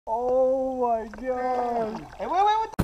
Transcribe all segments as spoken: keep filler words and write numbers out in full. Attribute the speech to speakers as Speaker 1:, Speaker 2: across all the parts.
Speaker 1: Oh my god.
Speaker 2: Hey, wait, wait, what the?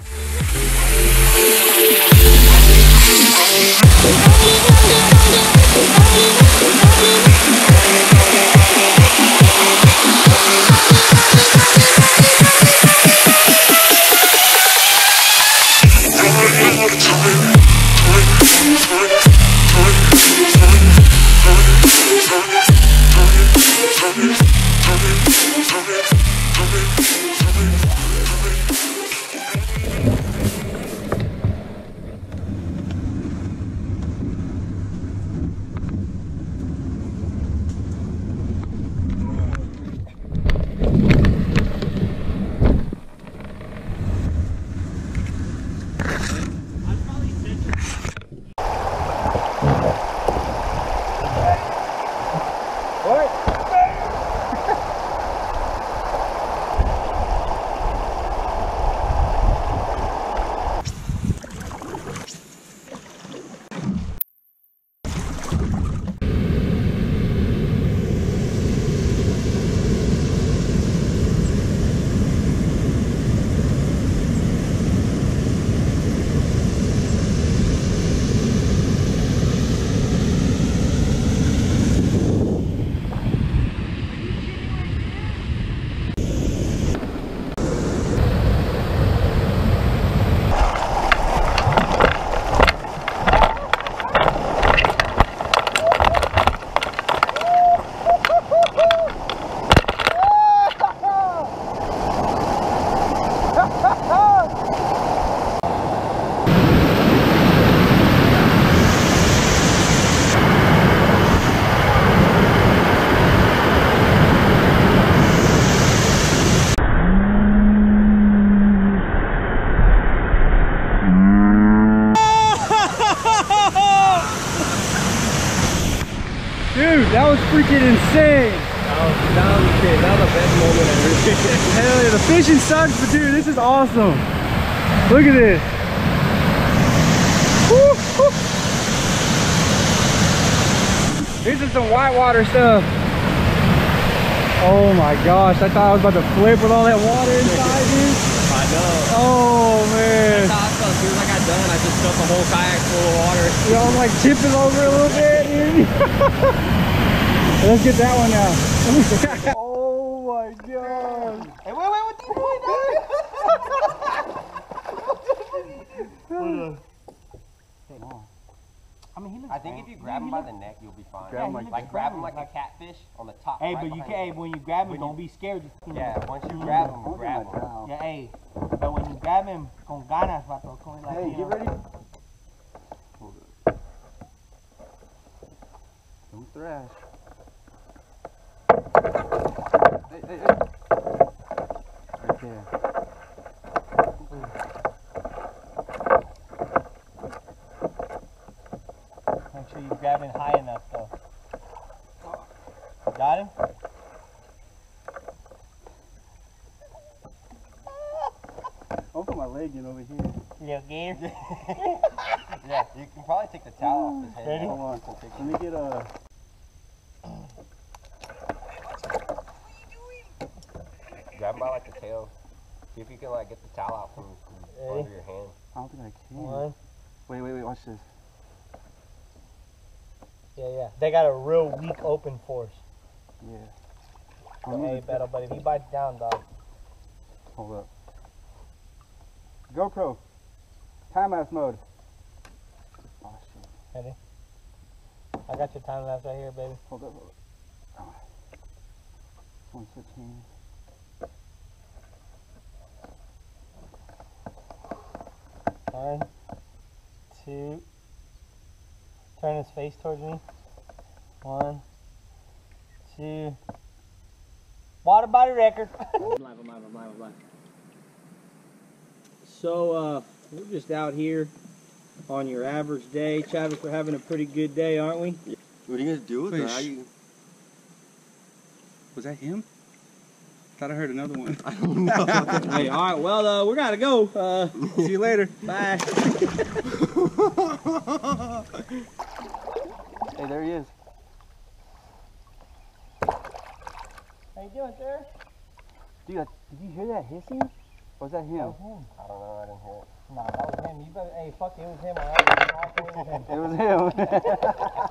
Speaker 1: Dude, that was freaking insane.
Speaker 2: That was, that was, that was the best moment ever.
Speaker 1: Hell yeah, the fishing sucks, but dude, this is awesome. Look at this. Woo, woo. This is some whitewater stuff. Oh my gosh, I thought I was about to flip with all that water inside, dude.
Speaker 2: I know.
Speaker 1: Oh man.
Speaker 2: That's how I felt. As soon as I got done, I just filled the whole kayak full of water.
Speaker 1: You know, I'm like tipping over a little bit, dude. Let's get that one out. Oh my god.
Speaker 2: Hey, wait, wait, what the fuck? Hey, Mom. I mean, he looks I think if you grab him by the neck, you'll be fine.
Speaker 1: Grab him
Speaker 2: yeah,
Speaker 1: like,
Speaker 2: like grab him like a catfish on the top.
Speaker 3: Hey,
Speaker 2: right
Speaker 3: but you
Speaker 2: behind
Speaker 3: can't.
Speaker 2: him.
Speaker 3: When you grab him,
Speaker 2: When
Speaker 3: don't
Speaker 2: you-
Speaker 3: be scared. Just, you know,
Speaker 2: Yeah, once you grab him, grab him.
Speaker 3: Yeah, hey. But when you grab him, con ganas, vato, con like,
Speaker 1: Hey,
Speaker 3: you
Speaker 1: get
Speaker 3: know.
Speaker 1: ready. Don't thrash. Hey, hey, hey. Right there.
Speaker 3: Make sure you grab him high enough, though. Got him?
Speaker 1: I'll put my leg in over here.
Speaker 3: Little gator.
Speaker 2: Yeah, you can probably take the towel off his head.
Speaker 3: Ready?
Speaker 2: now.
Speaker 1: Hold on.
Speaker 2: Take
Speaker 1: Let me get a...
Speaker 2: Grab him by like the tail. See if you can like get the towel out from, from
Speaker 3: Ready?
Speaker 2: under your hand.
Speaker 1: I don't think I can.
Speaker 3: One.
Speaker 1: Wait, wait, wait, watch this.
Speaker 3: Yeah, yeah. They got a real weak open force.
Speaker 1: Yeah.
Speaker 3: Hey, Beto, but if he bites down, dog.
Speaker 1: Hold up. GoPro. Time lapse mode. Oh shit.
Speaker 3: Ready? I got your time lapse right here, baby.
Speaker 1: Hold up, hold up. Oh. One switch hands.
Speaker 3: One, two. Turn his face towards me. One, two. Water body record. I'm live, I'm live, I'm live, I'm live. So, uh, we're just out here on your average day. Travis, we're having a pretty good day, aren't we?
Speaker 2: What are you gonna do with
Speaker 4: Wait,
Speaker 2: that? How
Speaker 4: sh-
Speaker 2: you...
Speaker 4: Was that him? Thought I heard another one.
Speaker 2: I don't know.
Speaker 3: Hey, all right, well, uh, we gotta go. Uh,
Speaker 4: See you later.
Speaker 3: bye.
Speaker 1: Hey, there he is.
Speaker 3: How you doing, sir?
Speaker 1: Dude, did you hear that hissing? Or was that him?
Speaker 3: That was him.
Speaker 2: I don't know, I didn't hear it.
Speaker 3: Nah, that was him. You better, hey, fuck it, it was him. All right?
Speaker 1: It was him.